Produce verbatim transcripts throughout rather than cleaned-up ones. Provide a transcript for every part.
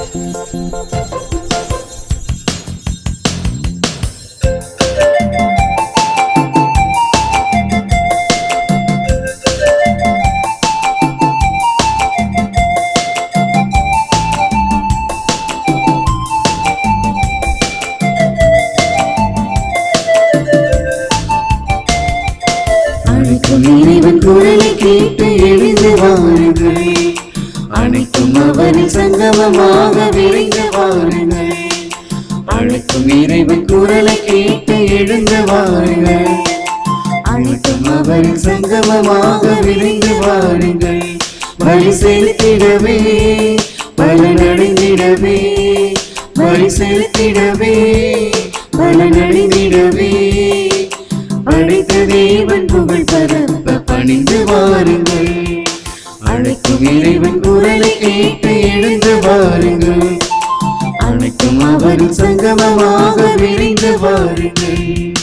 இறைவன் குரலை கேட்டு எழுந்து வாருங்கள், அனைத்தும் அவரின் சங்கமமாக விரைந்து வாருங்கள். அனைத்தும் இறைவன் குரலை கேட்டு எழுந்து வாருங்கள், அனைத்தும் அவரின் சங்கமமாக விரைந்து வாருங்கள். வழி செலுத்திடவே பலனடைந்திடவே, வழி செலுத்திடவே பலனடைந்திடவே, படைத்த தேவன் புகழ் பரப்ப பணிந்து வாருங்கள். அழைக்கும் இறைவன் குரலை கேட்டு எழுந்து வாருங்கள், அனைத்தும் அவரின் சங்கமமாக விரைந்து வாருங்கள்.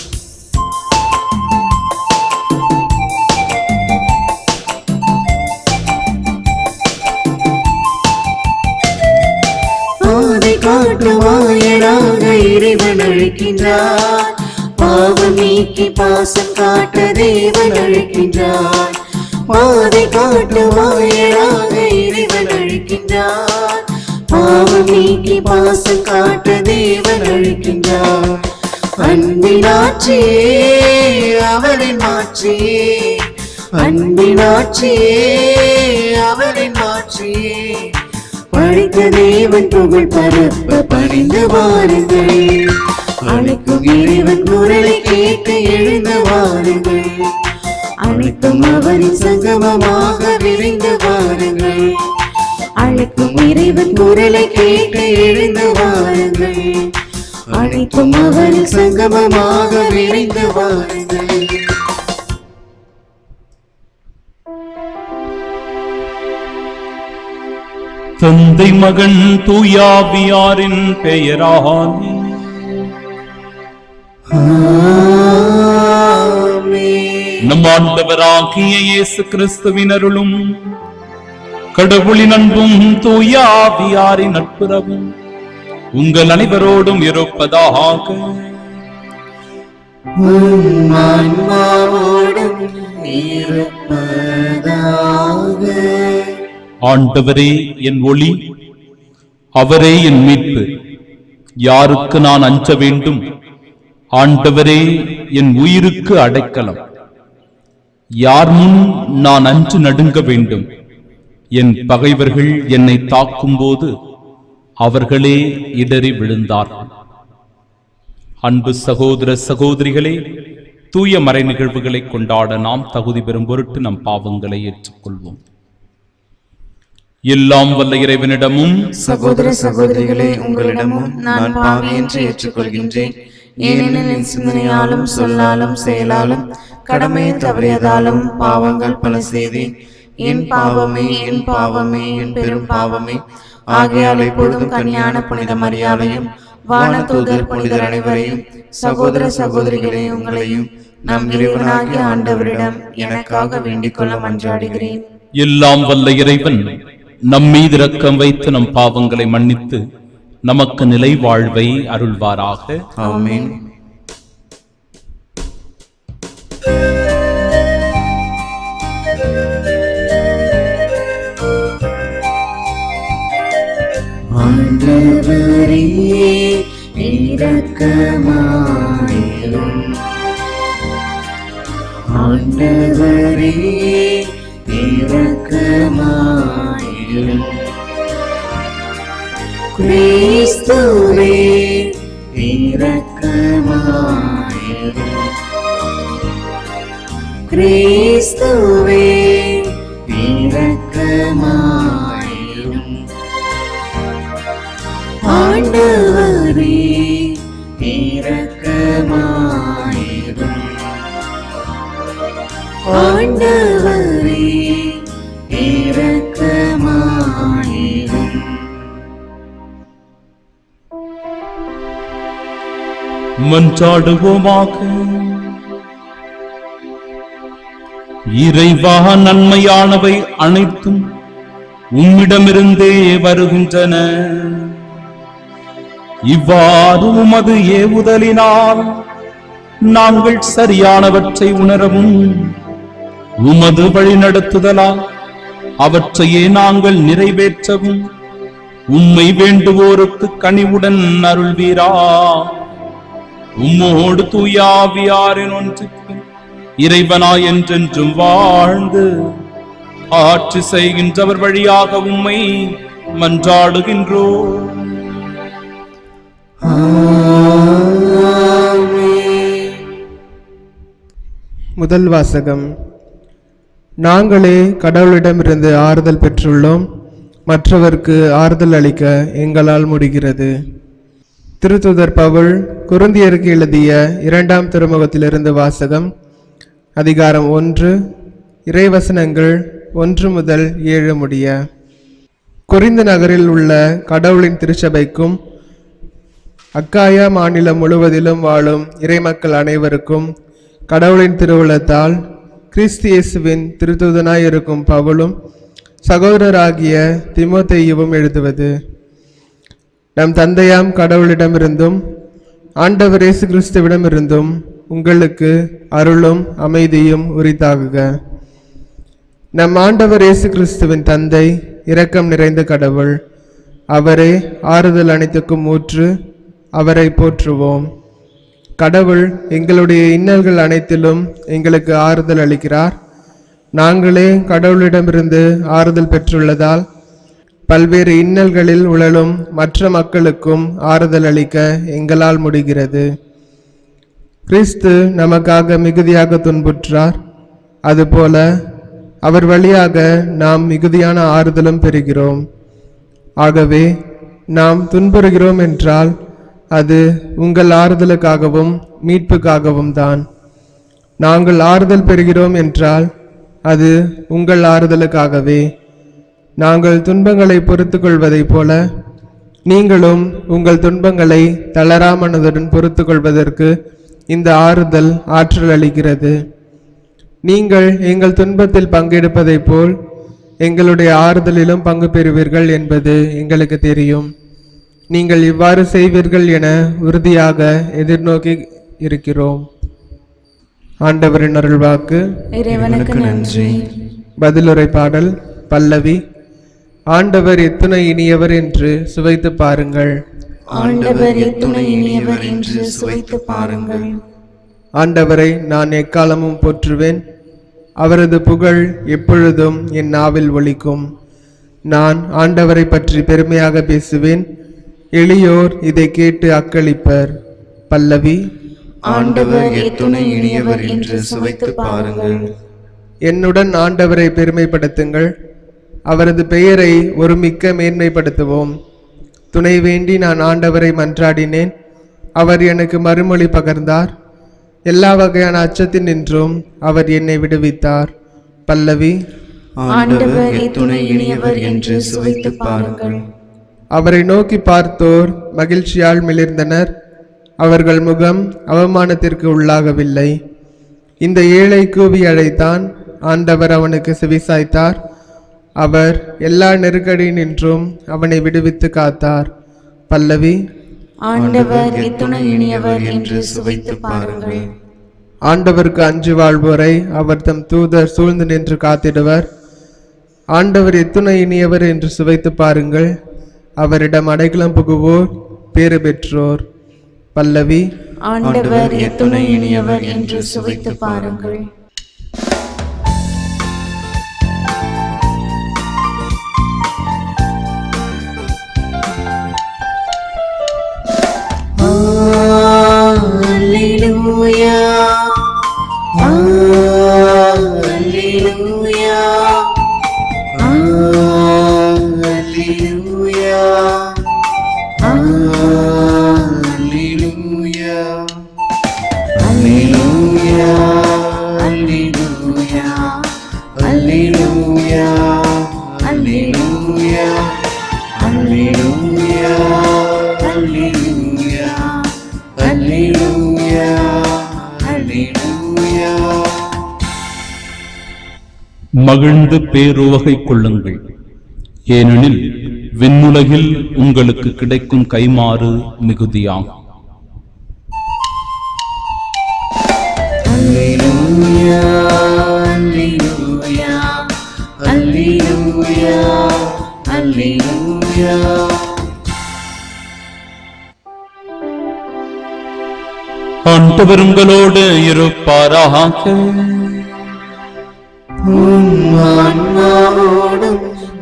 பாதை காட்டுவாயனாக இறைவன் அழைக்கின்றார், பாவம் நீக்கி பாசம் காட்ட தேவன் அழைக்கின்றார். பாதை காட்டுவாயனாக இறைவன் அழைக்கின்றார், பாவம் நீக்கி பாசம் காட்ட தேவன் அழைக்கின்றார். அன்பின் ஆட்சியே அவரின் மாட்சியே, அன்பின் ஆட்சியே அவரின் மாட்சியே, படைத்த தேவன் புகழ் பரப்ப பணிந்து வாருங்கள். அனைத்தும் இறைவன் குரலை கேட்டு எழுந்து வாருங்கள், அனைத்தும் அவரின் சங்கமமாக விரைந்து வாருங்கள். அனைத்தும் இறைவன் குரலை கேட்டு எழுந்து வாருங்கள், அனைத்தும் அவரின் சங்கமமாக விரைந்து வாருங்கள். தந்தை மகன் தூயாவியாரின் பெயராலே நம் ஆண்டவராகிய இயேசு கிறிஸ்துவின் அருளும் கடவுளின் அன்பும் தூயாவியாரின் நட்புறவும் உங்கள் அனைவரோடும் இருப்பதாக. ஆண்டவரே என் ஒளி, அவரே என் மீட்பு, யாருக்கு நான் அஞ்ச வேண்டும்? ஆண்டவரே என் உயிருக்கு அடைக்கலம், யார் முன் நான் அஞ்சு நடுங்க வேண்டும்? என் பகைவர்கள் என்னை தாக்கும் போது அவர்களே இடறி விழுந்தார்கள். அன்பு சகோதர சகோதரிகளே, தூய மறை நிகழ்வுகளை கொண்டாட நாம் தகுதி பெறும் பொருட்டு நம் பாவங்களை ஏற்றுக்கொள்வோம். எல்லாம் வல்ல இறைவனிடமும் சகோதர சகோதரிகளே உங்களிடமும் நான் பாவி என்று ஏற்றுக்கொள்கின்றேன். ஏனெனில் என் சிந்தனையாலும் சொல்லாலும் செயலாலும் கடமையை தவறியதாலும் பாவங்கள் பல செய்தேன். என் பாவமே என் பாவமே என் பெரும் பாவமே. ஆகையால் எப்பொழுதும் கன்னியான புனித மரியாதையும் வான தூதர் புனிதர் அனைவரையும் சகோதர சகோதரிகளே உங்களையும் நம் இறைவனாகிய ஆண்டவரிடம் எனக்காக வேண்டிக் கொள்ள மன்றாடுகிறேன். எல்லாம் வல்ல இறைவன் நம் மீது இரக்கம் வைத்து நம் பாவங்களை மன்னித்து நமக்கு நிலை வாழ்வை அருள்வாராக. ஆமென். ஆண்டவரே இரக்கமாயிரும், ஆண்டவரே இரக்கமாயிரும், கிறிஸ்துவே இரக்கமாயிரும், கிறிஸ்துவே இரக்கமாயிரும், ஆண்டவரே இரக்கமாயிரும், ஆண்டவரே இரக்கமாயிரும். மன்றாடுவோமாக. இறைவா, நன்மையானவை அனைத்தும் உம்மிடமிருந்தே வருகின்றன. இவ்வாறு உமது ஏவுதலினால் நாங்கள் சரியானவற்றை உணரவும் உமது வழிநடத்துதலால் அவற்றையே நாங்கள் நிறைவேற்றவும் உம்மை வேண்டுவோருக்கு கனிவுடன் அருள்வீரா. உம்மோடு தூயாவியாரின் ஒன்றுக்கு இறைவனாய் என்றென்றும் வாழ்ந்து ஆட்சி செய்கின்றவர் வழியாக உம்மை மன்றாடுகின்றோம். முதல் வாசகம். நாங்களே கடவுளிடமிருந்து ஆறுதல் பெற்றுள்ளோம், மற்றவர்க்கு ஆறுதல் அளிக்க எங்களால் முடிகிறது. திருத்தூதர் பவுல் கொரிந்தியருக்கு எழுதிய இரண்டாம் திருமுகத்திலிருந்து வாசகம். அதிகாரம் ஒன்று, இறைவசனங்கள் ஒன்று முதல் ஏழு முடிய. கொரிந்து நகரில் உள்ள கடவுளின் திருச்சபைக்கும் அக்காயா மாநிலம் முழுவதிலும் வாழும் இறைமக்கள் அனைவருக்கும் கடவுளின் திருவுளத்தால் கிறிஸ்து இயேசுவின் திருத்தூதனாய் இருக்கும் பவுலும் சகோதரராகிய தீமோத்தேயுவும் எழுதுவது. நம் தந்தையாம் கடவுளிடமிருந்தும் ஆண்டவர் இயேசு கிறிஸ்துவிடமிருந்தும் உங்களுக்கு அருளும் அமைதியும் உரித்தாகுக. நம் ஆண்டவர் இயேசு கிறிஸ்துவின் தந்தை இரக்கம் நிறைந்த கடவுள். அவரே ஆறுதல் அனைத்துக்கும் ஊற்று. அவரை போற்றுவோம். கடவுள் எங்களுடைய இன்னல்கள் அனைத்திலும் எங்களுக்கு ஆறுதல் அளிக்கிறார். நாங்களே கடவுளிடமிருந்து ஆறுதல் பெற்றுள்ளதால் பல்வேறு இன்னல்களில் உழலும் மற்ற மக்களுக்கும் ஆறுதல் அளிக்க எங்களால் முடிகிறது. கிறிஸ்து நமக்காக மிகுதியாக துன்புற்றார். அதுபோல அவர் வழியாக நாம் மிகுதியான ஆறுதலும் பெறுகிறோம். ஆகவே நாம் துன்புறுகிறோம் என்றால் அது உங்கள் ஆறுதலுக்காகவும் மீட்புக்காகவும் தான். நாங்கள் ஆறுதல் பெறுகிறோம் என்றால் அது உங்கள் ஆறுதலுக்காகவே. நாங்கள் துன்பங்களை பொறுத்து கொள்வதைப் போல நீங்களும் உங்கள் துன்பங்களை தளராமனதுடன் பொறுத்து கொள்வதற்கு இந்த ஆறுதல் ஆற்றல் அளிக்கிறது. நீங்கள் எங்கள் துன்பத்தில் பங்கெடுப்பதைப் போல் எங்களுடைய ஆறுதலிலும் பங்கு பெறுவீர்கள் என்பது எங்களுக்கு தெரியும். நீங்கள் இவ்வாறு செய்வீர்கள் என உறுதியாக எதிர்நோக்கி இருக்கிறோம். ஆண்டவரின் அருள்வாக்கு. இறைவனுக்கு நன்றி. பதிலுரை பாடல். பல்லவி. ஆண்டவர் எத்துணை இனியவர் என்று சுவைத்து பாருங்கள். ஆண்டவர் எத்துணை இனியவர் என்று சுவைத்து பாருங்கள். ஆண்டவரை நான் எக்காலமும் போற்றுவேன். அவரது புகழ் எப்பொழுதும் என் நாவில் ஒலிக்கும். நான் ஆண்டவரை பற்றி பெருமையாக பேசுவேன். எளியோர் இதை கேட்டு அக்களிப்பர். பல்லவி. ஆண்டவர் எத்துணை இனியவர் என்று சுவைத்து பாருங்கள். என்னுடன் ஆண்டவரை பெருமைப்படுத்துங்கள். அவரது பெயரை ஒருமிக்க மேன்மைப்படுத்துவோம். துணை வேண்டி நான் ஆண்டவரை மன்றாடினேன். அவர் எனக்கு மறுமொழி பகர்ந்தார். எல்லா வகையான அச்சத்தின் நின்றும் அவர் என்னை விடுவித்தார். பல்லவி. ஆண்டவர் எத்துணை இனியவர் என்று சுவைத்து பாருங்கள். அவரை நோக்கி பார்த்தோர் மகிழ்ச்சியால் மிளிர்ந்தனர். அவர்கள் முகம் அவமானத்திற்கு உள்ளாகவில்லை. இந்த ஏழை கூவி அழைத்தான். ஆண்டவர் அவனுக்கு செவிசாய்த்தார். அவர் எல்லா நெருக்கடியினின்றும் அவனை விடுவித்து காத்தார். பல்லவி. ஆண்டவர் எத்துணை இனியவர் என்று சுவைத்து பாருங்கள். ஆண்டவருக்கு அஞ்சு வாழ்வோரை அவர் தம் தூதர் சூழ்ந்து நின்று காத்திடுவர். ஆண்டவர் எத்துணை இனியவர் என்று சுவைத்து பாருங்கள். அவரிடம் அடைக்கலம் புகுவோர் பேறு பெற்றோர். பல்லவி. ஆண்டவர் எத்துணை இனியவர் என்று சுவைத்து பாருங்கள். Alleluia, Alleluia, Alleluia, Alleluia, Alleluia, Alleluia, Alleluia, Alleluia, Alleluia, Alleluia, Alleluia, Alleluia. மகிழ்ந்து பேருவகை கொள்ளுங்கள், ஏனெனில் விண்ணுலகில் உங்களுக்கு கிடைக்கும் கைமாறு மிகுதியாகும். அல்லேலூயா, அல்லேலூயா, அல்லேலூயா, அல்லேலூயா. ஆண்டவர் உங்களோடு இருப்பாராக. உம் ஆன்மாவோடும்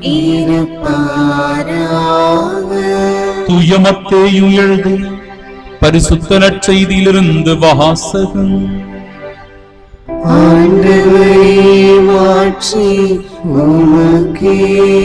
இருப்பாராக. தூய மத்தேயு எழுதிய பரிசுத்த நற்செய்தியிலிருந்து வாசகம். ஆண்டவரே, மாட்சி உமக்கே.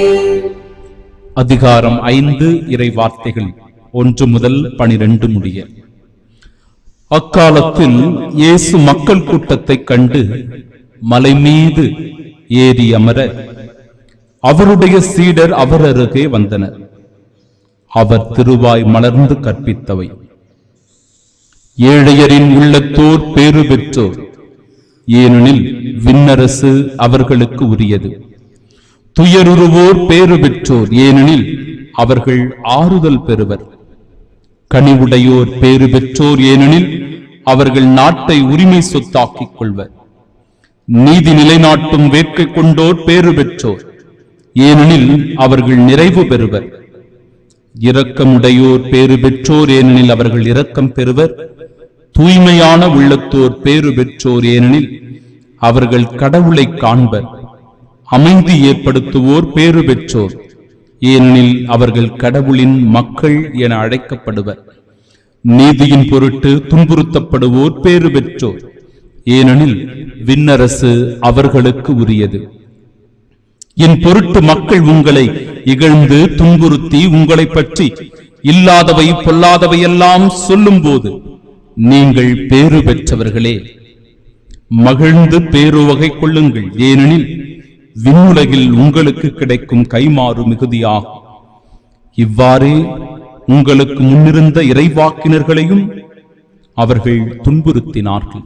அதிகாரம் ஐந்து, இறை வார்த்தைகள் ஒன்று முதல் பனிரெண்டு முடிய. அக்காலத்தில் இயேசு மக்கள் கூட்டத்தைக் கண்டு மலை மீது ஏறி அமர அவருடைய சீடர் அவர் அருகே வந்தனர். அவர் திருவாய் மலர்ந்து கற்பித்தவை: ஏழையரின் உள்ளத்தோர் பேறு பெற்றோர், ஏனெனில் விண்ணரசு அவர்களுக்கு உரியது. துயருருவோர் பேறு பெற்றோர், ஏனெனில் அவர்கள் ஆறுதல் பெறுவர். கனிவுடையோர் பேறு பெற்றோர், ஏனெனில் அவர்கள் நாட்டை உரிமை சொத்தாக்கிக் கொள்வர். நீதி நிலைநாட்டும் வேட்கை கொண்டோர் பேறு பெற்றோர், ஏனெனில் அவர்கள் நிறைவு பெறுவர். இரக்கமுடையோர் பேறு பெற்றோர், ஏனெனில் அவர்கள் இரக்கம் பெறுவர். தூய்மையான உள்ளத்தோர் பேறு பெற்றோர், ஏனெனில் அவர்கள் கடவுளை காண்பர். அமைதி ஏற்படுத்துவோர் பேறு பெற்றோர், ஏனெனில் அவர்கள் கடவுளின் மக்கள் என அழைக்கப்படுவர். நீதியின் பொருட்டு துன்புறுத்தப்படுவோர் பேறு பெற்றோர், ஏனெனில் விண்ணரசு அவர்களுக்கு உரியது. என் பொருட்டு மக்கள் உங்களை இகழ்ந்து துன்புறுத்தி உங்களை பற்றி இல்லாதவை பொல்லாதவை எல்லாம் சொல்லும் போது நீங்கள் பேறு பெற்றவர்களே. மகிழ்ந்து பேருவகை கொள்ளுங்கள், ஏனெனில் விண்ணுலகில் உங்களுக்கு கிடைக்கும் கைமாறு மிகுதியாகும். இவ்வாறே உங்களுக்கு முன்னிருந்த இறைவாக்கினர்களையும் அவர்கள் துன்புறுத்தினார்கள்.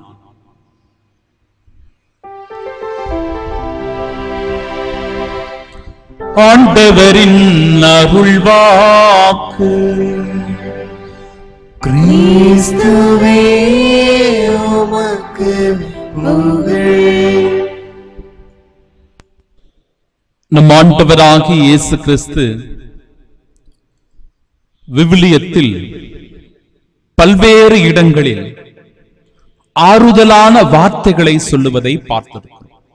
ஆண்டவரின் அருள்வாக்கு. கிறிஸ்துவே, உமக்கு புகழ். நம் ஆண்டவராகிய இயேசு கிறிஸ்து விவிலியத்தில் பல்வேறு இடங்களில் ஆறுதலான வார்த்தைகளை சொல்லுவதை பார்த்திருக்கிறோம்.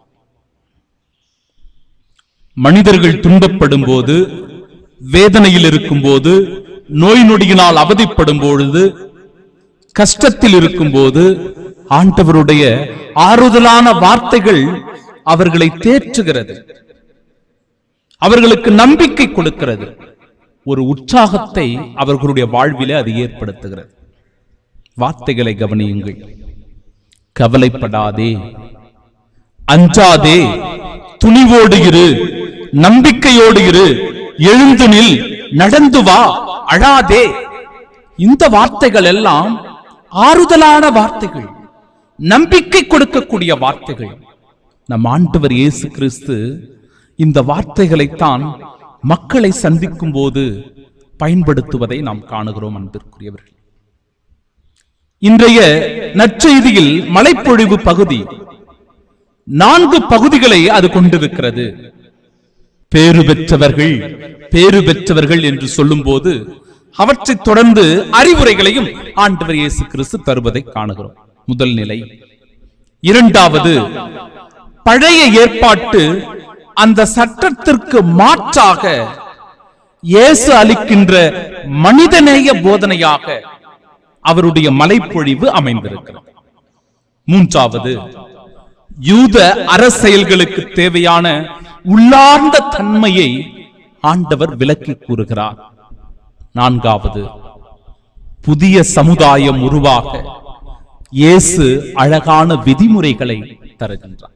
மனிதர்கள் துன்பப்படும் போது, வேதனையில் இருக்கும் போது, நோய் நொடியினால் அவதிப்படும் பொழுது, கஷ்டத்தில் இருக்கும் போது ஆண்டவருடைய ஆறுதலான வார்த்தைகள் அவர்களை தேற்றுகிறது, அவர்களுக்கு நம்பிக்கை கொடுக்கிறது, ஒரு உற்சாகத்தை அவர்களுடைய வாழ்விலே அது ஏற்படுத்துகிறது. வார்த்தைகளை கவனியுங்கள். கவலைப்படாதே, அஞ்சாதே, துணிவோடு இரு, நம்பிக்கையோடு இரு, எழுந்து நில், நடந்து வா, அழாதே. இந்த வார்த்தைகள் எல்லாம் ஆறுதலான வார்த்தைகள், நம்பிக்கை கொடுக்கக்கூடிய வார்த்தைகள். நம் ஆண்டவர் இயேசு கிறிஸ்து இந்த வார்த்தைகளைத்தான் மக்களை சந்திக்கும் போது பயன்படுத்துவதை நாம் காணுகிறோம். அன்பிற்குரியவர்கள், இன்றைய நற்செய்தியில் மலைப்பொழிவு பகுதி நான்கு பகுதிகளை அது கொண்டிருக்கிறது. பேறு பெற்றவர்கள், பேறு பெற்றவர்கள் என்று சொல்லும் போது அவற்றை தொடர்ந்து அறிவுரைகளையும் ஆண்டவர் இயேசு கிறிஸ்து தருவதை காணுகிறோம். முதல் நிலை. இரண்டாவது, பழைய ஏற்பாட்டு அந்த சட்டத்திற்கு மாற்றாக இயேசு அளிக்கின்ற மனிதநேய போதனையாக அவருடைய மலைப்பொழிவு அமைந்திருக்கிறது. மூன்றாவது, யூத அரசியல்களுக்கு தேவையான உள்ளார்ந்த தன்மையை ஆண்டவர் விளக்கி கூறுகிறார். நான்காவது, புதிய சமுதாயம் உருவாக இயேசு அழகான விதிமுறைகளை தருகின்றார்.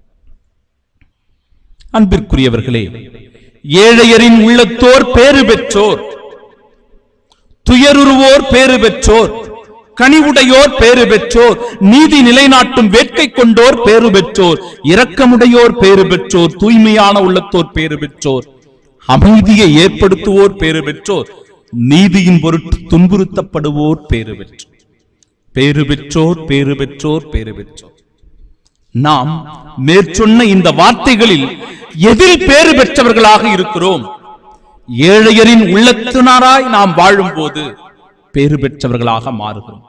அன்பிற்குரியவர்களே, ஏழையரின் உள்ளத்தோர் பேறு பெற்றோர், துயருருவோர் பேறு பெற்றோர், கனிவுடையோர் பேறு பெற்றோர், நீதி நிலைநாட்டும் வேட்கை கொண்டோர் பேறு பெற்றோர், இரக்கமுடையோர் பேறு பெற்றோர், தூய்மையான உள்ளத்தோர் பேறு பெற்றோர், அமைதியை ஏற்படுத்துவோர் பேறு பெற்றோர், நீதியின் பொருட்டு துன்புறுத்தப்படுவோர் பேறு பெற்றோர். பேறு பெற்றோர் பேறு பெற்றோர் பேறு பெற்றோர். நாம் மேற்சொன்ன இந்த வார்த்தைகளில் எதில் பேறு பெற்றவர்களாக இருக்கிறோம்? ஏழையரின் உள்ளத்தினராய் நாம் வாழும் போது பேறு பெற்றவர்களாக மாறுகிறோம்.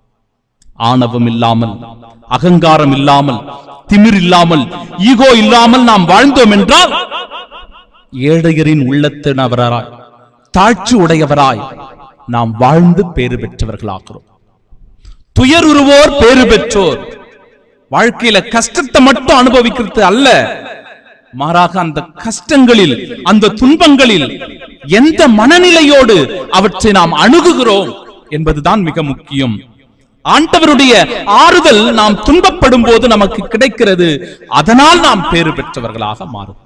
ஆணவம் இல்லாமல், அகங்காரம் இல்லாமல், திமிர் இல்லாமல், ஈகோ இல்லாமல் நாம் வாழ்ந்தோம் என்றால் ஏழையரின் உள்ளத்தினவராய், தாழ்ச்சி உடையவராய் நாம் வாழ்ந்து பேறு பெற்றவர்களாகிறோம். துயருருவோர் பேறு பெற்றோர். வாழ்க்கையில கஷ்டத்தை மட்டும் அனுபவிக்கிறது அல்ல, மாறாக அந்த கஷ்டங்களில், அந்த துன்பங்களில் எந்த மனநிலையோடு அவற்றை நாம் அணுகுகிறோம் என்பதுதான் மிக முக்கியம். ஆண்டவருடைய ஆறுதல் நாம் துன்பப்படும் போது நமக்கு கிடைக்கிறது. அதனால் நாம் பேறு பெற்றவர்களாக மாறும்.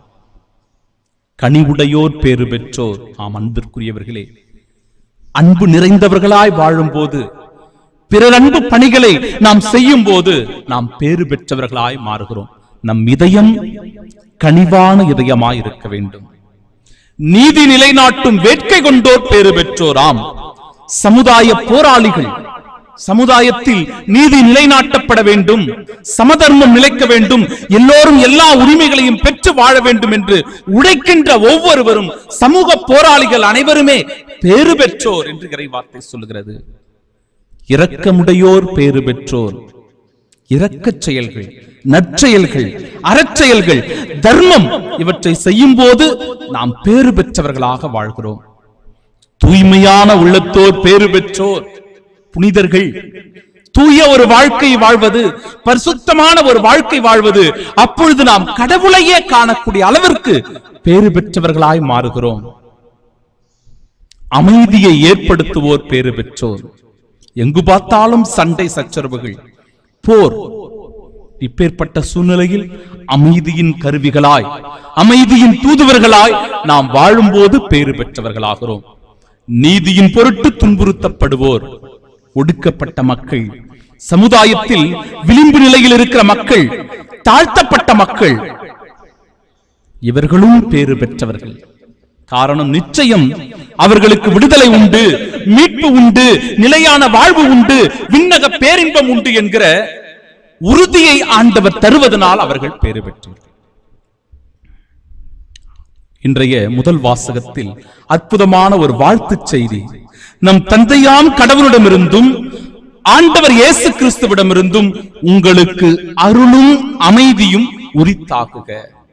கனிவுடையோர் பேறு பெற்றோர். ஆம் அன்பிற்குரியவர்களே, அன்பு நிறைந்தவர்களாய் வாழும் போது, பிறர் அன்பு பணிகளை நாம் செய்யும் போது நாம் பேறு பெற்றவர்களாய் மாறுகிறோம். நம் இதயம் கனிவான இதயமாய் இருக்க வேண்டும். நீதி நிலைநாட்டும் வேட்கை கொண்டோர் பேறு பெற்றோராம். சமுதாய போராளிகள். சமுதாயத்தில் நீதி நிலைநாட்டப்பட வேண்டும், சமதர்மம் நிலைக்க வேண்டும், எல்லோரும் எல்லா உரிமைகளையும் பெற்று வாழ வேண்டும் என்று உழைக்கின்ற ஒவ்வொருவரும் சமூக போராளிகள் அனைவருமே பேறு பெற்றோர் என்று இறைவார்த்தை சொல்லுகிறது. இரக்கமுடையோர் பேறு பெற்றோர். இரக்கச் செயல்கள், நற்செயல்கள், அறச்செயல்கள், தர்மம் இவற்றை செய்யும் போது நாம் பேறு பெற்றவர்களாக வாழ்கிறோம். தூய்மையான உள்ளத்தோர் பேறு பெற்றோர். புனிதர்கள் தூய ஒரு வாழ்க்கை வாழ்வது, பரிசுத்தமான ஒரு வாழ்க்கை வாழ்வது, அப்பொழுது நாம் கடவுளையே காணக்கூடிய அளவிற்கு பேறு பெற்றவர்களாய் மாறுகிறோம். அமைதியை ஏற்படுத்துவோர் பேறு பெற்றோர். எங்கு பார்த்தாலும் சண்டை சச்சரவுகள், போர். இப்பேற்பட்ட சூழ்நிலையில் அமைதியின் கருவிகளாய், அமைதியின் தூதுவர்களாய் நாம் வாழும்போது பேறு பெற்றவர்களாகிறோம். நீதியின் பொருட்டு துன்புறுத்தப்படுவோர். ஒடுக்கப்பட்ட மக்கள், சமுதாயத்தில் விளிம்பு நிலையில் இருக்கிற மக்கள், தாழ்த்தப்பட்ட மக்கள், இவர்களும் பேறு பெற்றவர்கள். காரணம், நிச்சயம் அவர்களுக்கு விடுதலை உண்டு, மீட்பு உண்டு, நிலையான வாழ்வு உண்டு, விண்ணக பேரின்பம் உண்டு என்கிற உறுதியை ஆண்டவர் தருவதனால் அவர்கள் பேறு பெற்றவர்கள். இன்றைய முதல் வாசகத்தில் அற்புதமான ஒரு வாழ்த்து செய்தி. நம் தந்தையாம் கடவுளிடமிருந்தும் ஆண்டவர் இயேசு கிறிஸ்துவிடமிருந்தும் உங்களுக்கு அருளும் அமைதியும் உரித்தாகுக.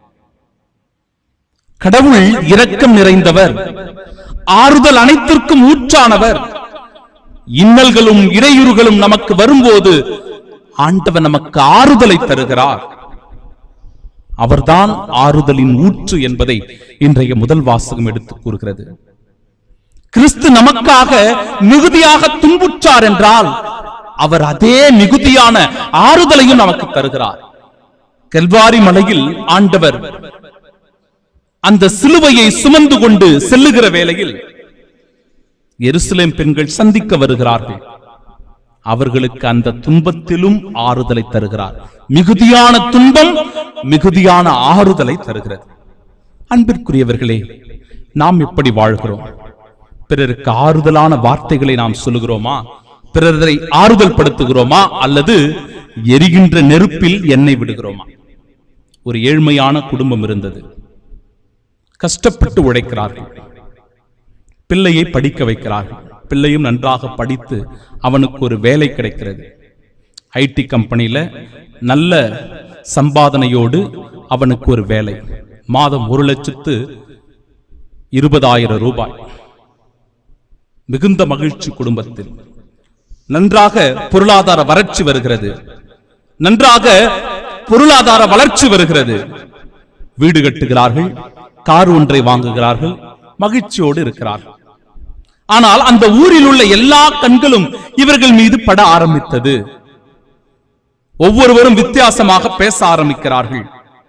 கடவுள் இரக்கம் நிறைந்தவர், ஆறுதல் அனைத்திற்கும் ஊற்றானவர். இன்னல்களும் இடையூறுகளும் நமக்கு வரும்போது ஆண்டவர் நமக்கு ஆறுதலை தருகிறார். அவர்தான் ஆறுதலின் ஊற்று என்பதை இன்றைய முதல் வாசகம் எடுத்துக் கூறுகிறது. கிறிஸ்து நமக்காக மிகுதியாக துன்புற்றார் என்றால் அவர் அதே மிகுதியான ஆறுதலையும் நமக்கு தருகிறார். கல்வாரி மலையில் ஆண்டவர் அந்த சிலுவையை சுமந்து கொண்டு செல்லுகிற வேளையில் எருசலேம் பெண்கள் சந்திக்க வருகிறார்கள். அவர்களுக்கு அந்த துன்பத்திலும் ஆறுதலை தருகிறார். மிகுதியான துன்பம் மிகுதியான ஆறுதலை தருகிறது. அன்பிற்குரியவர்களே, நாம் எப்படி வாழ்கிறோம்? பிறருக்கு ஆறுதலான வார்த்தைகளை நாம் சொல்லுகிறோமா? பிறரை ஆறுதல் படுத்துகிறோமா? அல்லது எரிகின்ற நெருப்பில் எண்ணெய் விடுகிறோமா? ஒரு ஏழ்மையான குடும்பம் இருந்தது. கஷ்டப்பட்டு உழைக்கிறார்கள். பிள்ளையை படிக்க வைக்கிறார்கள். பிள்ளையும் நன்றாக படித்து அவனுக்கு ஒரு வேலை கிடைக்கிறது. ஐடி கம்பெனியில நல்ல சம்பாதனையோடு அவனுக்கு ஒரு வேலை. மாதம் ஒரு லட்சத்து இருபதாயிரம் ரூபாய். மிகுந்த மகிழ்ச்சி குடும்பத்தில். நன்றாக பொருளாதார வறட்சி வருகிறது. நன்றாக பொருளாதார வளர்ச்சி வருகிறது. வீடு கட்டுகிறார்கள், கார் ஒன்றை வாங்குகிறார்கள், மகிழ்ச்சியோடு இருக்கிறார்கள். ஆனால் அந்த ஊரில் உள்ள எல்லா கண்களும் இவர்கள் மீது பட ஆரம்பித்தது. ஒவ்வொருவரும் வித்தியாசமாக பேச ஆரம்பிக்கிறார்கள்.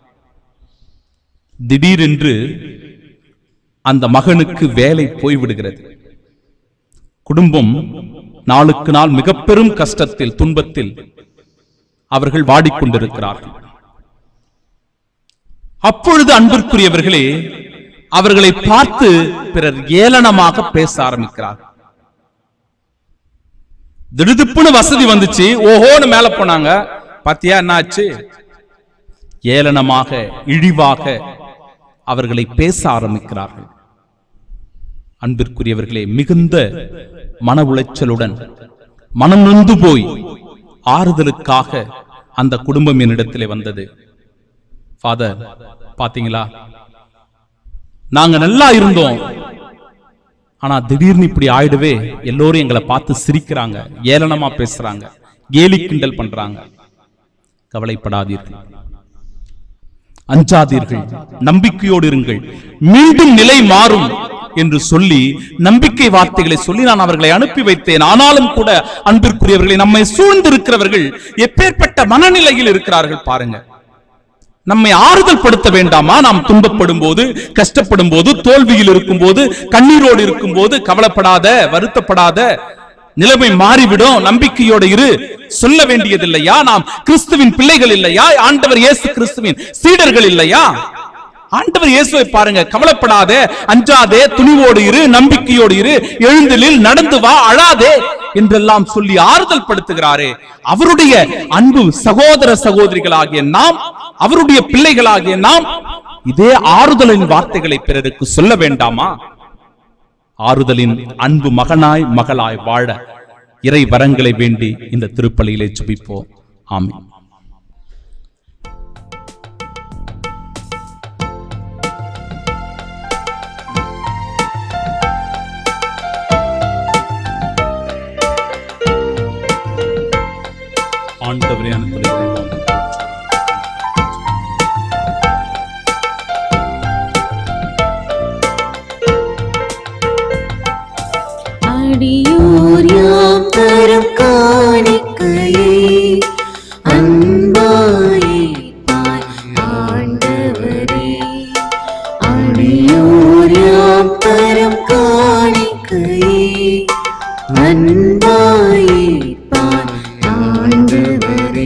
திடீரென்று அந்த மகனுக்கு வேலை போய்விடுகிறது. குடும்பம் நாளுக்கு நாள் மிக பெரும் கஷ்டத்தில், துன்பத்தில் அவர்கள் வாடிக்கொண்டிருக்கிறார்கள். அப்பொழுது அன்பிற்குரியவர்களே, அவர்களை பார்த்து பிறர் ஏளனமாக பேச ஆரம்பிக்கிறார். திடுதிப்புன்னு வசதி வந்துச்சு, ஓஹோன்னு மேல போனாங்க. பாத்தியா என்ன ஆச்சு? ஏளனமாக இழிவாக அவர்களை பேச ஆரம்பிக்கிறார்கள். அன்பிற்குரியவர்களே, மிகுந்த மன உளைச்சலுடன் மனம் நொந்து போய் ஆறுதலுக்காக அந்த குடும்பம் என்னிடத்திலே வந்தது. ஃபாதர், பாத்தீங்களா, நாங்க நல்லா இருந்தோம், ஆனா திடீர்னு இப்படி ஆயிடுவே, எல்லோரும் எங்களை பார்த்து சிரிக்கிறாங்க, ஏளனமா பேசுறாங்க, கேலி கிண்டல் பண்றாங்க. கவலைப்படாதீர்கள், அஞ்சாதீர்கள், நம்பிக்கையோடு இருங்கள், மீண்டும் நிலை மாறும் என்று சொல்லி நம்பிக்கை வார்த்தைகளை சொல்லி நான் அவர்களை அனுப்பி வைத்தேன். ஆனாலும் கூட அன்பிற்குரியவர்களை, நம்மை சூழ்ந்திருக்கிறவர்கள் எப்பேற்பட்ட மனநிலையில் இருக்கிறார்கள் பாருங்க. நம்மை ஆறுதல் படுத்த வேண்டாமா? நாம் துன்பப்படும் போது, கஷ்டப்படும் போது, தோல்வியில் இருக்கும் போது, கண்ணீரோடு இருக்கும் போது, கவலைப்படாத, வருத்தப்படாத, நிலைமை மாறிவிடும், நம்பிக்கையோடு இரு சொல்ல வேண்டியதில்லையா? நாம் கிறிஸ்துவின் பிள்ளைகள் இல்லையா? ஆண்டவர் இயேசு கிறிஸ்துவின் சீடர்கள் இல்லையா? ஆண்டவர் இயேசுவை பாருங்க, கவலைப்படாதே, அஞ்சாதே, துணிவோடு இரு, நம்பிக்கையோடு இரு, எழுந்திலில், நடந்து வா, அழாதே என்றெல்லாம் சொல்லி ஆறுதல் படுத்துகிறாரே. அவருடைய அன்பு சகோதர சகோதரிகளாகிய நாம், அவருடைய பிள்ளைகளாகிய நாம் இதே ஆறுதலின் வார்த்தைகளை பிறருக்கு சொல்ல வேண்டாமா? ஆறுதலின் அன்பு மகனாய் மகளாய் வாழ இறை வரங்களை வேண்டி இந்த திருப்பலியிலே ஜெபிப்போம். ஆமென். ஆண்டவரே, அனுப்புகிறேன். அடியோர் யாம் தரும் காணிக்கையை அன்பாய் ஆண்டவரே, அடியோர் யாம் தரும் காணிக்கையை அன்பாய் ஆண்டவரே.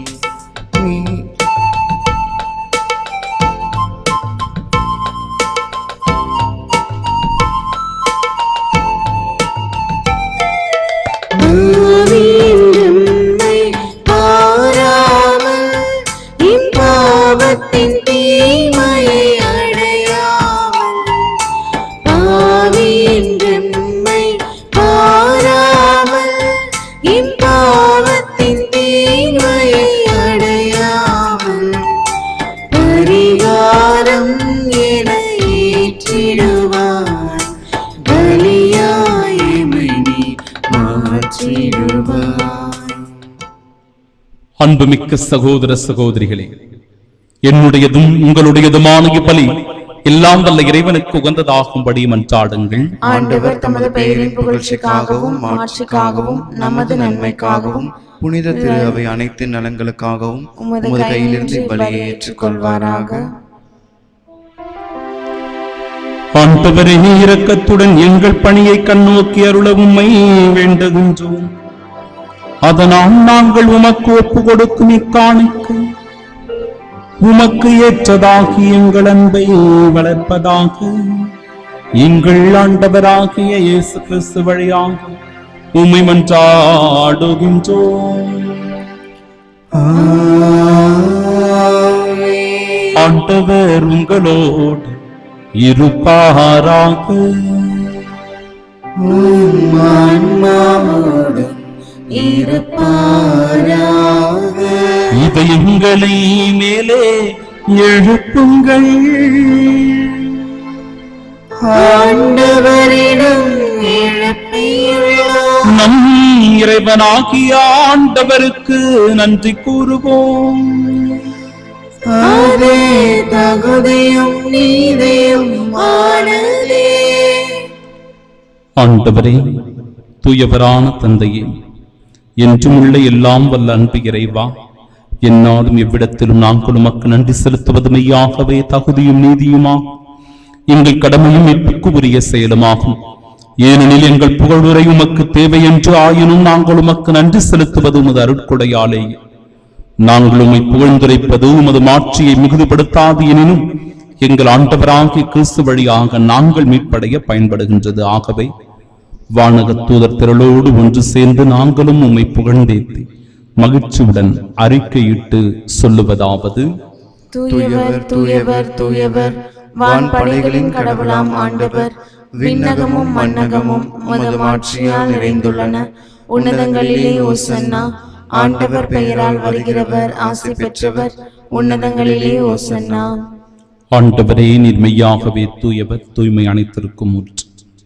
அன்புமிக்க சகோதர சகோதரிகளே, என்னுடையதும் உங்களுடையதுமான பலி எல்லாம் வல்ல இறைவனுக்கு உகந்ததாகும்படி மன்றாடுங்கள். ஆண்டவர் தமது பெயரின் புகழ்ச்சிக்காகவும் மாட்சிக்காகவும் நமது நன்மைக்காகவும் புனித திரு அவை அனைத்து நலன்களுக்காகவும் உமது கையிலிருந்து பலியை ஏற்றுக்கொள்வாராக. ஆண்டவரே, இரக்கத்துடன் எங்கள் பணியை கண்ணோக்கி அருள உம்மை வேண்டுகின்றோம். அதனால் நாங்கள் உமக்கு ஒப்பு கொடுக்கும் இக்காணிக்கு உமக்கு ஏற்றதாகி எங்கள் அன்பை வளர்ப்பதாக எங்கள் ஆண்டவராகிய இயேசு கிறிஸ்து வழியாக உம்மை மன்றாடுகின்றோம். ஆண்டவர் உங்களோடு இருப்பாராக. இதயங்களை மேலே எழுப்புங்கள், ஆண்டவரிடம் எழுப்பியுள்ளோம். நம் இறைவனாகிய ஆண்டவருக்கு நன்றி கூறுவோம். அதே தகுதியும் நீதியும் ஆனதே. ஆண்டவரே, தூயவரான தந்தையே, என்றும் உள்ள எல்லாம் வல்ல அன்பு இறைவா, என்னாலும் எவ்விடத்திலும் நாங்கள் உமக்கு நன்றி செலுத்துவது மெய்யாகவே தகுதியும் நீதியுமா, எங்கள் கடமையும் மீட்புக்கு உரிய செயலுமாகும். ஏனெனில் எங்கள் புகழுரை உமக்கு தேவை என்று ஆயினும் நாங்கள் உமக்கு நன்றி செலுத்துவது உமது அருட்கொடையாலே. நாங்கள் உம்மை புகழ்ந்துரைப்பது உமது மாட்சியை மிகுதிப்படுத்தாது எனினும் எங்கள் ஆண்டவராகிய கிறிஸ்து வழியாக நாங்கள் மீட்படைய பயன்படுகின்றது. ஆகவே வானக தூதர் திரளோடு ஒன்று சேர்ந்து நாங்களும் உம்மை புகழ்ந்தேத்தி மகிழ்ச்சியுடன் அறிக்கையிட்டு சொல்லுவதாவது: தூயவர் தூயவர் தூயவர், வான் படைகளின் கடவுளாம் ஆண்டவர், விண்ணகமும் மண்ணகமும் உமது மாட்சியால் நிறைந்துள்ளன. உன்னதங்களிலே ஓசன்னா. ஆண்டவர் பெயரால் வருகிறவர் ஆசி பெற்றவர். உன்னதங்களிலே ஓசன்னா. ஆண்டவரே, நீர் மெய்யாகவே தூயவர், தூய்மை அனைத்திற்கும் ஊற்று.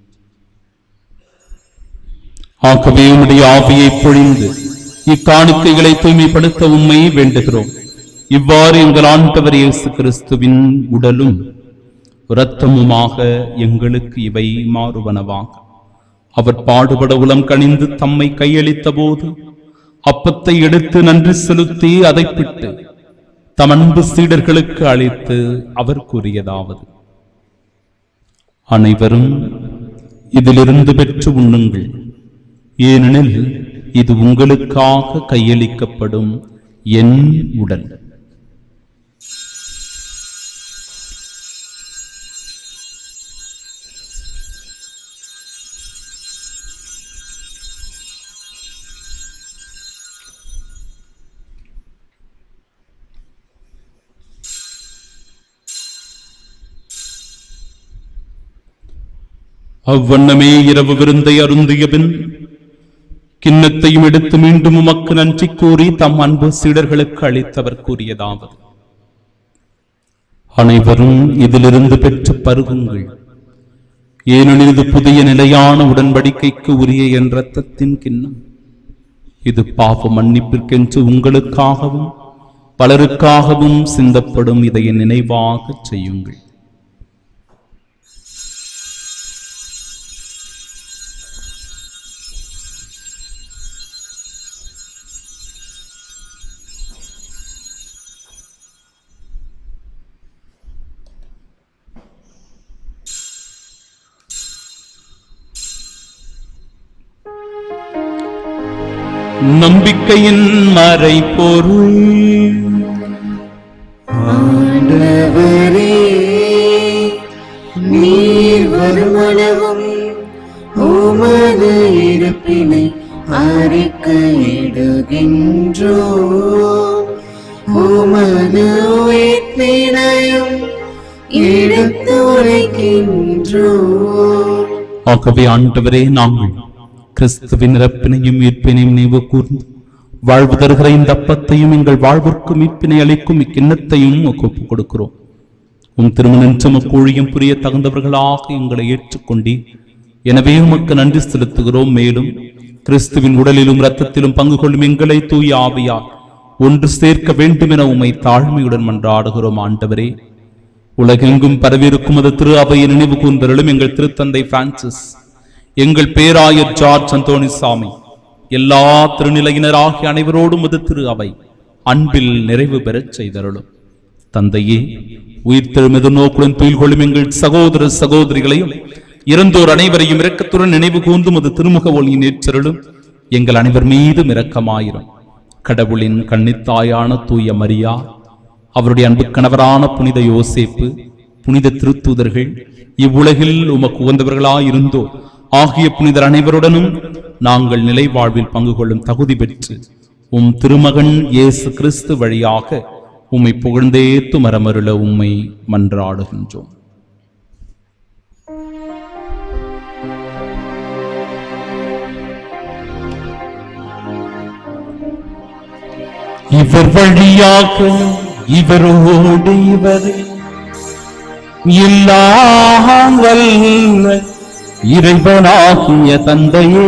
ஆகவே உம்முடைய ஆவியை பொழிந்து இக்காணிக்கைகளை தூய்மைப்படுத்த உம்மை வேண்டுகிறோம். இவ்வாறு எங்கள் ஆண்டவர் இயேசு கிறிஸ்துவின் உடலும் இரத்தமுமாக எங்களுக்கு இவை மாறுவனவாக. அவர் பாடுபட உளம் கனிந்து தம்மை கையளித்த போது அப்பத்தை எடுத்து நன்றி செலுத்தி அதை பிட்டு தம் அன்பு சீடர்களுக்கு அளித்து அவர் கூறியதாவது: அனைவரும் இதிலிருந்து பெற்று உண்ணுங்கள், ஏனெனில் இது உங்களுக்காக கையளிக்கப்படும் என் உடல். அவ்வண்ணமே இரவு விருந்தை அருந்திய பின் கிண்ணத்தையும் எடுத்து மீண்டும் உமக்கு நன்றி கூறி தம் அன்பு சீடர்களுக்கு அளித்தவர் கூறியதாவது: அனைவரும் இதிலிருந்து பெற்று பருகுங்கள், ஏனெனில் இது புதிய நிலையான உடன்படிக்கைக்கு உரிய என் இரத்தத்தின் கிண்ணம். இது பாவ மன்னிப்பிற்கென்று உங்களுக்காகவும் பலருக்காகவும் சிந்தப்படும். இதை நினைவாக செய்யுங்கள். நம்பிக்கையின் மறைபொருள். ஆண்டவரே, நீர் வருமளவும் உமது இருப்பினை அறிக்கையிடுகின்றோம். உமது உயிர்ப்பினையும் எடுத்துரைக்கின்றோம். ஆகவே ஆண்டவரே, நாங்கள் கிறிஸ்துவின் இறப்பினையும் மீட்பினையும் நினைவு கூர்ந்து வாழ்வு தருகிற இந்த அப்பத்தையும் எங்கள் வாழ்விற்கு மீட்பினை அளிக்கும் இக்கிண்ணத்தையும் ஒப்புக் கொடுக்கிறோம். உம் திருமணம் கூழியும் புரிய தகுந்தவர்களாக எங்களை ஏற்றுக்கொண்டே, எனவே உமக்கு நன்றி செலுத்துகிறோம். மேலும் கிறிஸ்துவின் உடலிலும் இரத்தத்திலும் பங்கு கொள்ளும் எங்களை தூய ஆவியால் ஒன்று சேர்க்க வேண்டும் என உம்மை தாழ்மையுடன் மன்றாடுகிறோம். ஆண்டவரே, உலகெங்கும் பரவியிருக்கும் அது திரு அவையை நினைவு கூர்ந்தருளும் எங்கள் திருத்தந்தை பிரான்சிஸ், எங்கள் பேராயர் ஜார்ஜ் அந்தோணிசாமி, எல்லா திருநிலையினராகிய அனைவரோடும் அது திரு அவை அன்பில் நிறைவு பெறச் செய்தருளும். தந்தையே, உயிர்த்தெழும் எதிர்நோக்குடன் துயில் கொள்ளும் எங்கள் சகோதர சகோதரிகளையும் இறந்தோர் அனைவரையும் இரக்கத்துடன் நினைவு கூர்ந்தும் அது திருமுக ஒளியின் ஏற்றருளும். எங்கள் அனைவர் மீதும் இரக்கமாயிரும். கடவுளின் கன்னித்தாயான தூய மரியா, அவருடைய அன்பு கணவரான புனித யோசேப்பு, புனித திருத்தூதர்கள், இவ்வுலகில் உமக்கு உகந்தவர்களாயிருந்தோ ஆகிய புனிதர் அனைவருடனும் நாங்கள் நிலை வாழ்வில் பங்கு கொள்ளும் தகுதி பெற்று உம் திருமகன் இயேசு கிறிஸ்து வழியாக உம்மை புகழ்ந்தேத்து மரமருள உம்மை மன்றாடுகின்றோம். இவர் வழியாக இவரோடு இவரே எல்லாம் வல்ல இறைவனாகிய தந்தையே,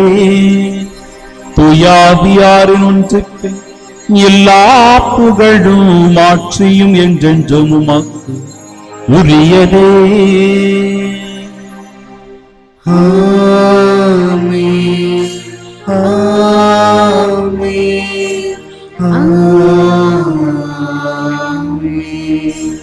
தூயாவியாரின் ஒன்றுக்கு எல்லா புகழும் ஆட்சியும் என்றென்றும் உமக்கு உரியதே. ஆமென், ஆமென், ஆமென்.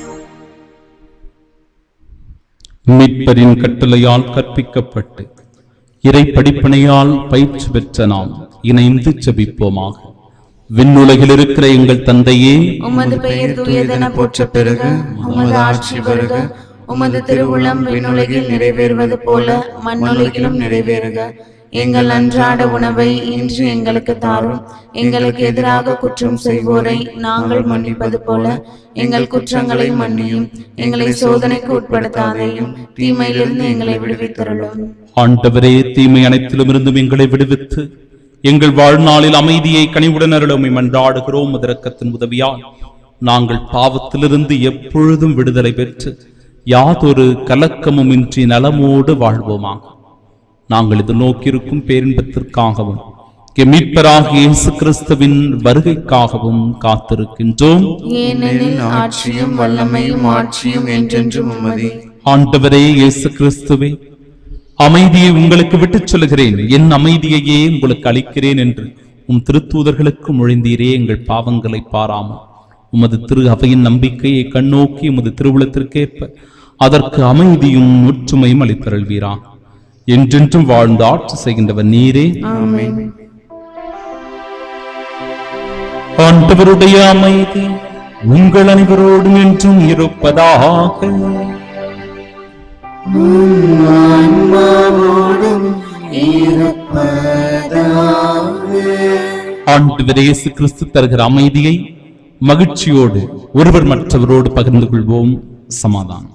மீட்பரின் கட்டளையால் கற்பிக்கப்பட்டு இறை படிப்பனையால் பயிற்சி பெற்ற நாம் இணைந்து ஜெபிப்போமாக. விண்ணுலகில் இருக்கிற எங்கள் தந்தையே, உமது பெயர் தூயதென போற்ற பெருக, உமது ஆட்சி வருக, உமது திருவுளம் விண்ணுலகில் நிறைவேறுவது போல மண்ணுலகிலும் நிறைவேறுக. எங்கள் அன்றாட உணவை இன்று எங்களுக்கு தாரும். எங்களுக்கு எதிராக குற்றம் செய்வோரை நாங்கள் மன்னிப்பது போல எங்கள் குற்றங்களை மன்னியும். எங்களை சோதனைக்கு உட்படுத்தாதையும், தீமையிலிருந்து எங்களை விடுவித்தருளும். ஆண்டவரே, தீமை அனைத்திலும் இருந்தும் எங்களை விடுவித்து எங்கள் வாழ்நாளில் அமைதியை கனிவுடன் அருளும் மன்றாடுகிறோம். இரக்கத்தின் உதவியால் நாங்கள் பாவத்திலிருந்து எப்பொழுதும் விடுதலை பெற்று யாதொரு கலக்கமும் இன்றி நலமோடு வாழ்வோமாக. நாங்கள் இது நோக்கியிருக்கும் பேரின்பத்திற்காகவும் மீட்பராகிய இயேசு கிறிஸ்துவின் வருகைக்காகவும் காத்திருக்கின்றோம். ஏனெனில் ஆட்சியும் வல்லமையும் ஆட்சியும் என்றென்றும் உமதே. ஆண்டவரே இயேசு கிறிஸ்துவே, அமைதியை உங்களுக்கு விட்டுச் சொல்கிறேன், என் அமைதியையே உங்களுக்கு அளிக்கிறேன் என்று உம் திருத்தூதர்களுக்கு மொழிந்தீரே. எங்கள் பாவங்களை பாராமல் உமது திரு அவையின் நம்பிக்கையை கண்ணோக்கி உமது திருவுளத்திற்கேற்ப அதற்கு அமைதியும் ஒற்றுமையும் அளித்தருள்வீரா. என்றென்றும் வாழ்ந்து ஆட்சி செய்கின்றவர் நீரே. ஆமென். ஆண்டவருடைய அமைதி உங்கள் அனைவரோடும் என்றும் இருப்பதாக. ஆண்டவர் இயேசு கிறிஸ்து தருகிற அமைதியை மகிழ்ச்சியோடு ஒருவர் மற்றவரோடு பகிர்ந்து கொள்வோம். சமாதானம்.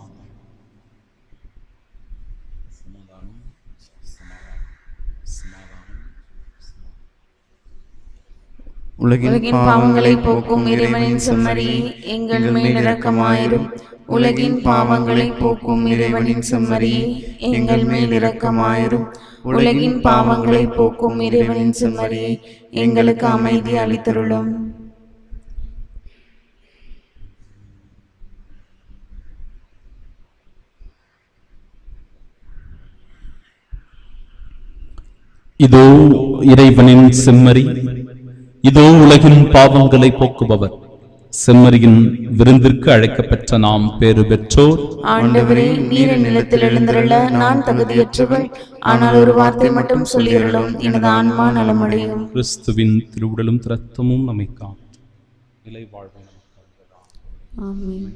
உலகின் பாவங்களை போக்கும் இறைவனின் செம்மறியே, எங்கள் மேல் இரக்கமாயிரும். உலகின் பாவங்களை போக்கும் இறைவனின் செம்மறியே, எங்கள் மேல் இரக்கமாயிரும். உலகின் பாவங்களை போக்கும் இறைவனின் செம்மறியே, எங்களுக்கு அமைதி அளித்தருளும். இதோ இறைவனின் செம்மறி, இதோ உலகின் பாவங்களை போக்குபவர். செம்மறியின் விருந்திற்கு அழைக்கப்பட்ட நாம் பேறு பெற்றோர். ஆண்டவரே, நீர் நிலத்தில் எழுந்தருள நான் தகுதியற்றவள். ஆனால் ஒரு வார்த்தை மட்டும் சொல்லியருளும், எனது ஆன்மா நலமடையும். கிறிஸ்துவின் திருவுடலும் இரத்தமும் நம்மை காத்து நிலை வாழ்வை நமக்கு. ஆமென்.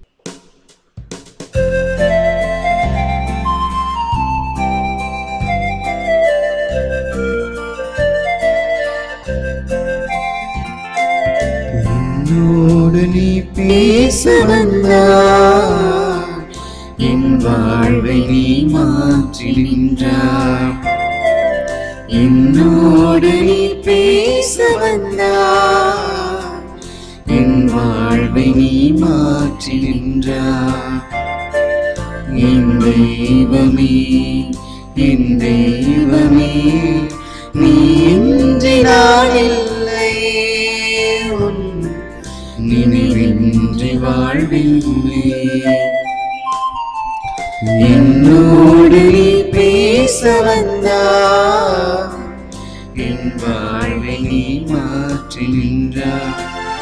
என்னோடு நீ பேச வந்தாய், என் வாழ்வை நீ மாற்றி நின்றாய். என்னோடு நீ பேச வந்தாய், என் வாழ்வை நீ மாற்றி நின்றாய். என் தெய்வமே, என் தெய்வமே, நீ இன்றி நான் இல்லை. நினைவின்றி வாழ்வில்லை. என்னோடு நீ பேச வந்தாய், என் வாழ்வை நீ மாற்றி நின்றாய்.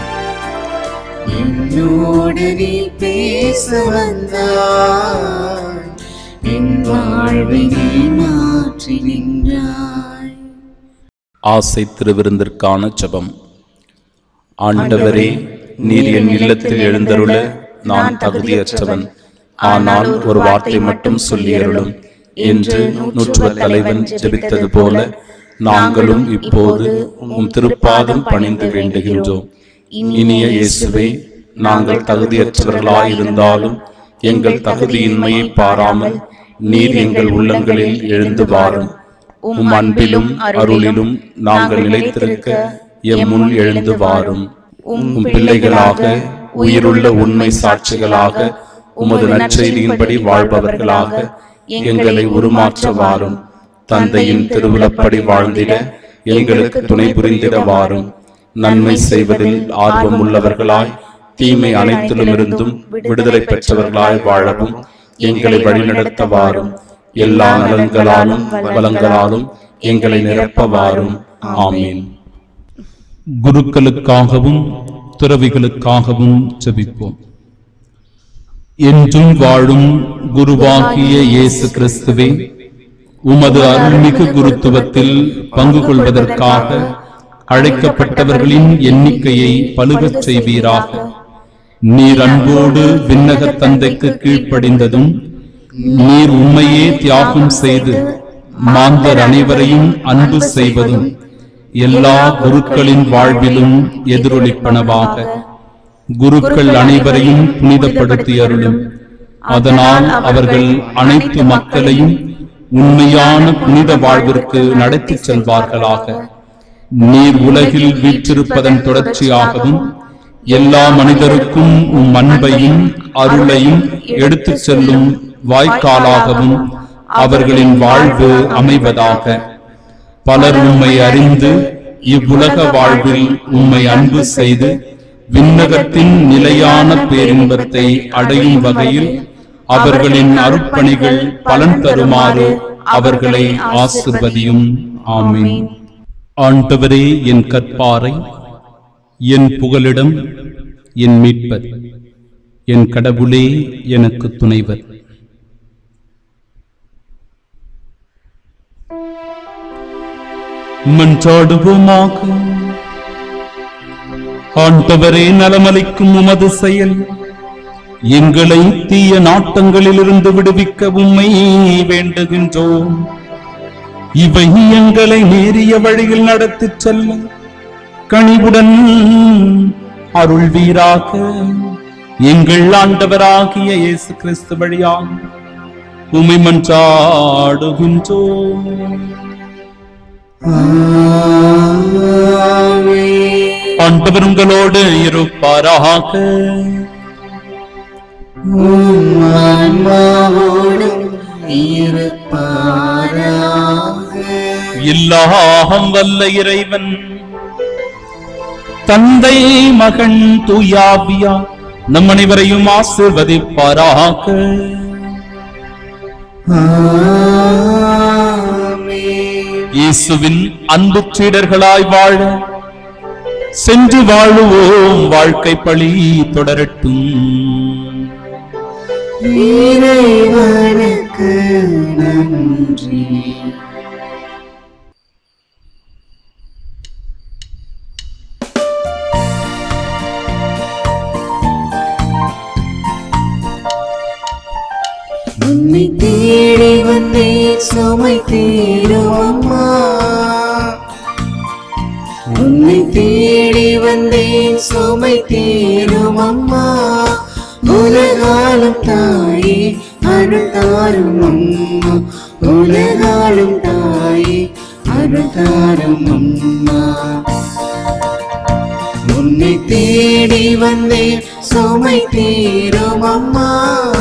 என்னோடு நீ பேச வந்தாய், என் வாழ்வை நீ மாற்றி நின்றாய். ஆசை திருவிருந்திற்கான ஜெபம். ஆண்டவரே, நீர் என் இல்லத்தில் எழுந்தருள நான் தகுதியற்றவன். ஆனால் ஒரு வார்த்தை மட்டும் சொல்லியருளும் என்று நூற்றுவ தலைவன் ஜெபித்தது போல நாங்களும் இப்போது உம் திருப்பாதம் பணிந்து வேண்டுகின்றோம். இனிய இயேசுவே, நாங்கள் தகுதியற்றவர்களாயிருந்தாலும் எங்கள் தகுதியின்மையை பாராமல் நீர் எங்கள் உள்ளங்களில் எழுந்து வாரும். உம் அன்பிலும் அருளிலும் நாங்கள் நிலைத்திருக்க எம் முன் எழுந்து வாரும். உம் பிள்ளைகளாக, உயிருள்ள உண்மை சாட்சிகளாக, உமது நற்செய்தியின்படி வாழ்பவர்களாக எங்களை உருமாற்ற வாரும். தந்தையின் திருவிழப்படி வாழ்ந்திட எங்களுக்கு துணை புரிந்திட வாரும். நன்மை செய்வதில் ஆர்வம் உள்ளவர்களாய், தீமை அனைத்திலும் இருந்தும் விடுதலை பெற்றவர்களாய் வாழவும் எங்களை வழிநடத்த வாரும். எல்லா நலன்களாலும் வளங்களாலும் எங்களை நிரப்ப வாரும். ஆமீன். குருக்களுக்காகவும் துறவிகளுக்காகவும் ஜெபிப்போம். என்றும் வாழும் குருவாகிய இயேசு கிறிஸ்துவே, உமது அருள்மிகு குருத்துவத்தில் பங்கு கொள்வதற்காக அழைக்கப்பட்டவர்களின் எண்ணிக்கையை பலுகச் செய்வீராக. நீர் அன்போடு விண்ணக தந்தைக்கு கீழ்ப்படிந்ததும் நீர் உண்மையே தியாகம் செய்து மாந்தர் அனைவரையும் அன்பு செய்வதும் எல்லா குருக்களின் வாழ்விலும் எதிரொலிப்பனவாக. குருக்கள் அனைவரையும் புனிதப்படுத்தி அருளும். அதனால் அவர்கள் அனைத்து மக்களையும் உண்மையான புனித வாழ்விற்கு நடத்தி செல்வார்களாக. நீர் உலகில் வீற்றிருப்பதன் தொடர்ச்சியாகவும் எல்லா மனிதருக்கும் உம் அன்பையும் அருளையும் எடுத்துச் செல்லும் வாய்க்காலாகவும் அவர்களின் வாழ்வு அமைவதாக. பலர் உம்மை அறிந்து இவ்வுலக வாழ்வில் உம்மை அன்பு செய்து விண்ணகத்தின் நிலையான பேரின்பத்தை அடையும் வகையில் அவர்களின் அருட்பணிகள் பலன் தருமாறு அவர்களை ஆசிர்வதியும். ஆமீன். ஆண்டவரே என் கற்பாரை, என் புகலிடம், என் மீட்பர், என் கடவுளே எனக்கு துணைவர். மன்றாடுவோமாக. ஆண்டவரே, நலமளிக்கும் உமது செயல் எங்களை தீய நாட்டங்களிலிருந்து விடுவிக்க உம்மை வேண்டுகின்றோம். இவை எங்களை நேரிய வழியில் நடத்திச் செல்ல கனிவுடன் அருள்வீராக. எங்கள் ஆண்டவராகிய இயேசு கிறிஸ்து வழியாக உம்மை மன்றாடுகின்றோம். ஆண்டவர் உங்களோடு இருப்பாராக. எல்லாம் வல்ல இறைவன் தந்தை, மகன், தூயாவியா நம் அனைவரையும் ஆசீர்வதிப்பாராக. இயேசுவின் அன்பு சீடர்களாய் வாழ சென்று வாழுவோம். வாழ்க்கை பழி தொடரட்டும். இறைவனுக்கு நன்றி. உன்னை தேடி வந்தேன் சுமை தீரும் அம்மா. உன்னை தேடி வந்தேன் சுமை தீரும் அம்மா. உலகாலும் தாயே அருள் தாரும் அம்மா. உலகாலும் தாயே அருள் தாரும் அம்மா. உன்னை தேடி வந்தேன் சுமை தீரும் அம்மா.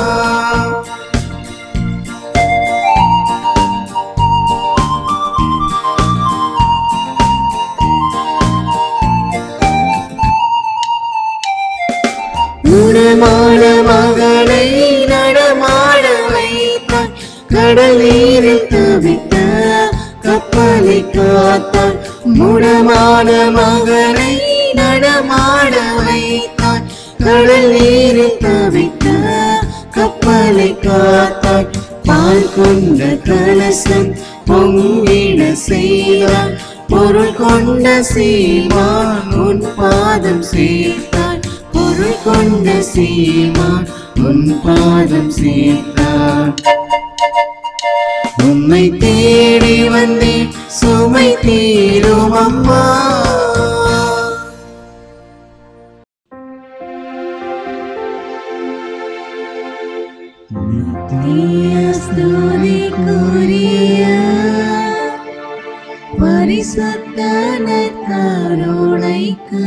குணமான மகளை நடமாட வைத்தாய். கடல் நீரில் தவித்த கப்பலை காத்தாய். குணமான மகளை நடமாட வைத்தாய். கடல் நீரில் தவித்த கப்பலை காத்தாய். பால் கொண்ட கலசம் பொங்கிட செய்தாய். பொருள் கொண்ட சீமான் உன் பாதம் சேர்த்தாய். பொருள் கொண்ட சீமான் உன் பாதம் சேர்த்தாய். உம்மை தேடி வந்தேன் சுமை தீரும் அம்மா. ஸ்துதிக்குரிய பரிசுத்த நற்கருணைக்கு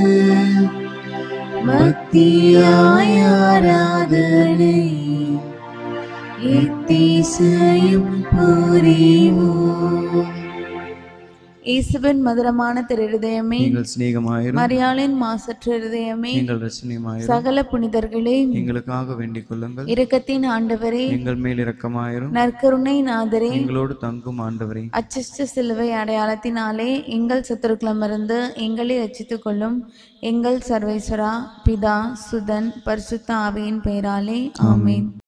பக்தியாய் ஆராதனை எத்திசையும் புரிவோம். இயேசுவின் மதுரமான திரு இருதயமே, நீங்கள் சிநேகமாயிரும். மரியாளின் மாசற்ற இருதயமே, நீங்கள் ரட்சணியமாயிரும். சகல புனிதர்களே, எங்களுக்காக வேண்டிக் கொள்ளுங்கள். இரக்கத்தின் ஆண்டவரே, எங்கள் மேல் இரக்கமாயிரும். நற்கருணை நாதரே, எங்களோடு தங்கும் ஆண்டவரே, அச்சிஷ்ட சிலுவை அடையாளத்தினாலே எங்கள் சத்துருக்களமிருந்து எங்களை ரட்சித்துக் கொள்ளும். எங்கள் சர்வேஸ்வரா, பிதா, சுதன், பரிசுத்த ஆவியின் பெயராலே ஆமென்.